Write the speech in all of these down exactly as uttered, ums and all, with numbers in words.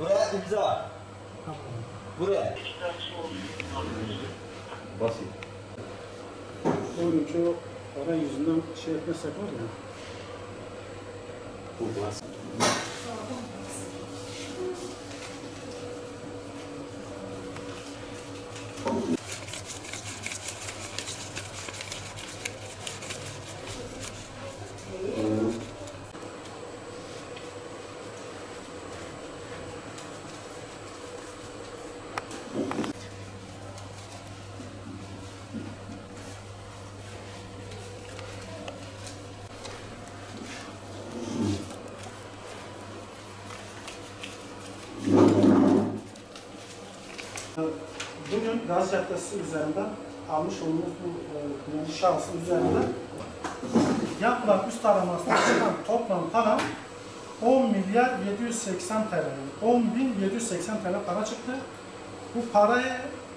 Buraya imza. Buraya. Basit. Oyuncu o para yüzünden şey etmesek var ya. Bu basit. Bugün Gazi Caddesi üzerinden almış olduğumuz bu e, şahsın üzerinden yapılan üst aramasında çıkan toplam para on milyar yedi yüz seksen TL, on bin yedi yüz seksen TL para çıktı. Bu parayı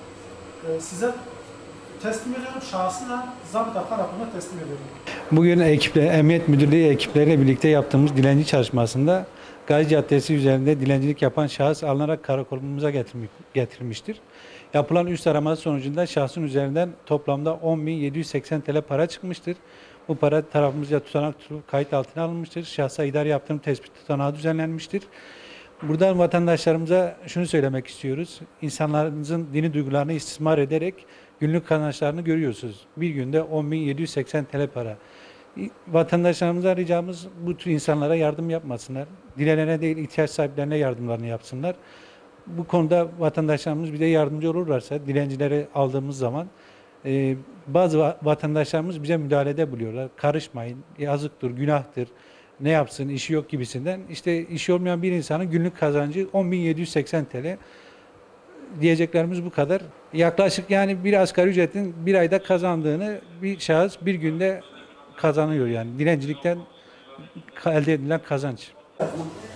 e, size teslim ediyorum, şahsı da zabıta karakoluna teslim ediyorum. Bugün ekiple, Emniyet Müdürlüğü ekipleriyle birlikte yaptığımız dilenci çalışmasında Gazi Caddesi üzerinde dilencilik yapan şahıs alınarak karakolumuza getirilmiştir. Yapılan üst arama sonucunda şahsın üzerinden toplamda on bin yedi yüz seksen TL para çıkmıştır. Bu para tarafımızca tutanak tutulup kayıt altına alınmıştır. Şahsa idari yaptırım tespit tutanağı düzenlenmiştir. Buradan vatandaşlarımıza şunu söylemek istiyoruz. İnsanlarımızın dini duygularını istismar ederek günlük kazançlarını görüyorsunuz. Bir günde on bin yedi yüz seksen TL para. Vatandaşlarımıza ricamız bu tür insanlara yardım yapmasınlar. Dilenene değil, ihtiyaç sahiplerine yardımlarını yapsınlar. Bu konuda vatandaşlarımız bize yardımcı olurlarsa, dilencileri aldığımız zaman e, bazı vatandaşlarımız bize müdahalede buluyorlar. Karışmayın, yazıktır, günahtır, ne yapsın, işi yok gibisinden. İşte işi olmayan bir insanın günlük kazancı on bin yedi yüz seksen TL. Diyeceklerimiz bu kadar. Yaklaşık yani bir asgari ücretin bir ayda kazandığını bir şahıs bir günde kazanıyor yani. Dilencilikten elde edilen kazanç.